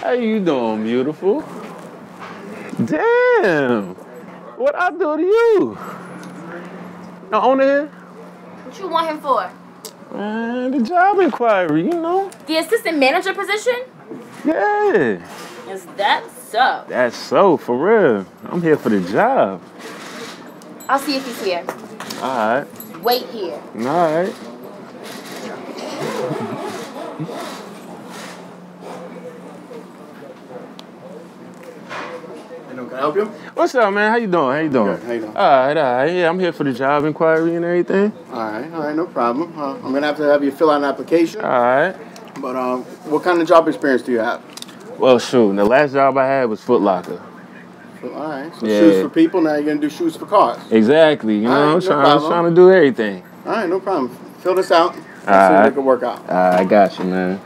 How you doing, beautiful? Damn! What I do to you? The owner here? What you want him for? Man, the job inquiry, you know? The assistant manager position? Yeah. Is that so? That's so, for real. I'm here for the job. I'll see if he's here. All right. Wait here. All right. Can I help you? What's up, man? How you doing? How you doing? Good. How you doing? All right. Yeah, I'm here for the job inquiry and everything. All right, no problem. I'm gonna have you fill out an application. All right. But what kind of job experience do you have? Well, shoot, the last job I had was Foot Locker. All right. So Yeah. shoes for people. Now you're gonna do shoes for cars. Exactly. You know, All right, I'm no trying problem. to do everything. All right, no problem. Fill this out. All See right. if it can work out. I got you, man.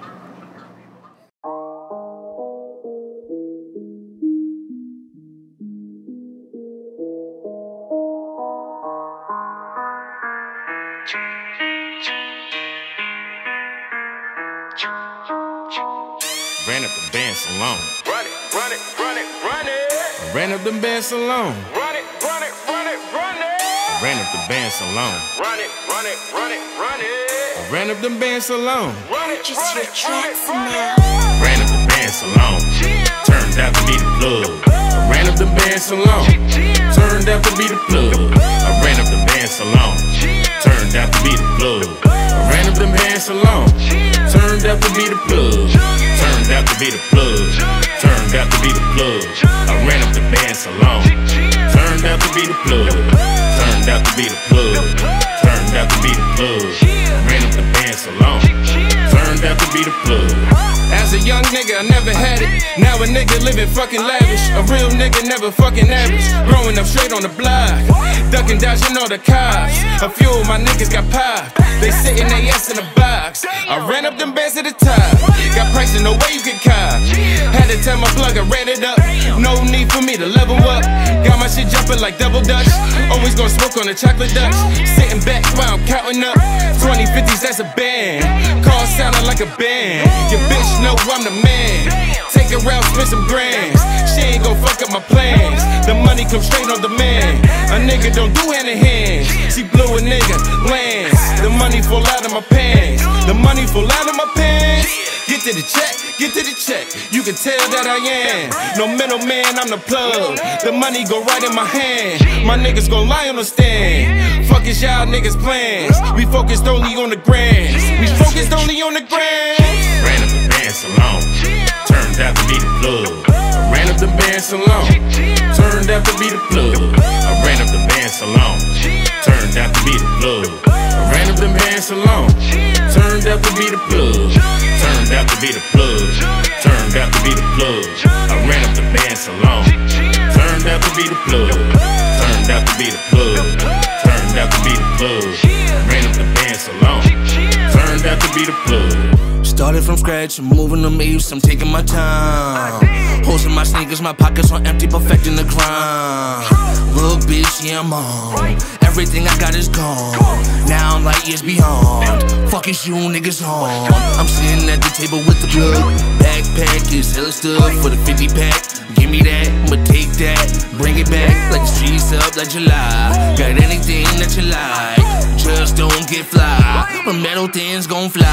Ran up the band salon. Run it, run it, run it, run it. Ran up the band salon. Run it, run it, run it, run it. Ran up the band salon. Run it, run it, run it, run it. Ran up the band salon. Run it, Just run your it, run it, tracks run now. it. Ran up the band salon. Turned out to be the plug. I ran up the band salon. Turned out to be the plug. I ran up the band salon. Turned out to be the plug. I ran up the band salon. Turned out to be the plug. Turned out to be the plug. Turned out to be the plug. I ran up the band salon. Turned out to be the plug. Turned out to be the plug. Turned out to be the plug. Ran up the band salon. Turned out to be the plug. As a young nigga, I never had it. Now a nigga living fucking lavish. A real nigga never fucking average. Growing up straight on the block. Ducking, dodging all the cops. A few of my niggas got popped. They sitting they ass in a box. I ran up them bands to the top. Got pricing, no way you can cop. Had to tell my plug, I ran it up. No need for me to level up. Got my shit jumping like double dutch. Always gonna smoke on the chocolate Dutch. Sitting back while I'm counting up. 2050s, that's a band. Car sounding like a band. Your bitch know I'm the man. Take her out, spend some grands. She ain't gon' fuck up my plans. The money comes straight on demand. A nigga don't do hand in hand. She blew a nigga, lands. The money fall out of my pants. The money fall out of my pants. Get to the check, get to the check. You can tell that I am. No middleman, I'm the plug. The money go right in my hand. My niggas gon' lie on the stand. Fuck is y'all niggas plans. We focused only on the grand. We focused only on the grand. Ran up the band salon. Turned out to be the plug. I ran up the band salon. Turned out to be the plug. I ran up the band salon. Turned out to be the plug. I ran up the band salon. Turned out to be the plug. Turned out to be the plug. Turned out to be the plug. I ran up the band salon. Turned out to be the plug. Turned out to be the plug. Turned out to be the plug. Ran up the band salon. Turned out to be the plug. Started from scratch, I'm moving the apes, I'm taking my time. Hosting my sneakers, my pockets on empty, perfecting the grind. Look, bitch, yeah, I'm on. Everything I got is gone. Now I'm like years beyond. Fuck is you niggas on. I'm sitting at the table with the plug. Backpack is hella stuff for the 50 pack. Give me that, I'ma take that. Bring it back, like the streets up like July. Got anything that you like, just don't get fly. But metal things gon' fly.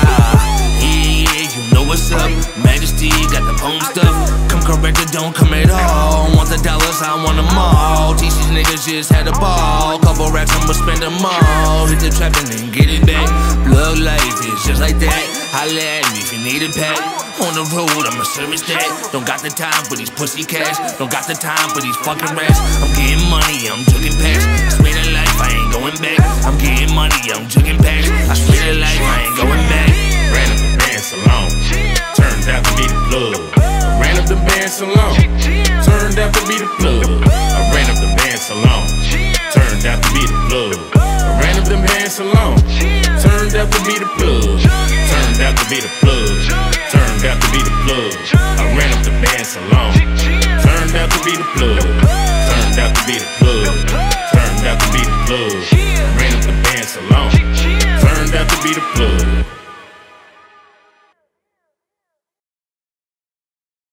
Yeah, you know what's up. Majesty got the home stuff. Come correct or don't come at all. Want the dollars, I want them all. Teach these niggas just had a ball. Couple racks, I'ma spend them all. Hit the trap and then get it back. Plug life is just like that. Holla at me if you need a pack. On the road, I'ma service that. Don't got the time for these pussy cash. Don't got the time for these fucking rats. I'm getting money, I'm jugging packs. I swear to life, I ain't going back. I'm getting money, I'm jugging packs. I swear to life, I ain't going back. Ran up the band salon. Turned out to be the plug. I ran up the band salon. Turned out to be the plug. I ran up the band salon. Turned out to be the plug. I ran up the band salon. Turned out to be the plug. Turned out to be the plug. Turned out to be the plug. I ran up the band salon. Turned out to be the plug. Turned out to be the plug. Turned out to be the plug. Ran up the band salon. Turned out to be the plug.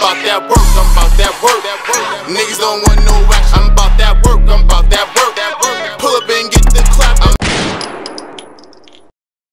about that work, I'm about that work. Niggas don't want no action, I'm about that work, I'm about that work. Pull up and get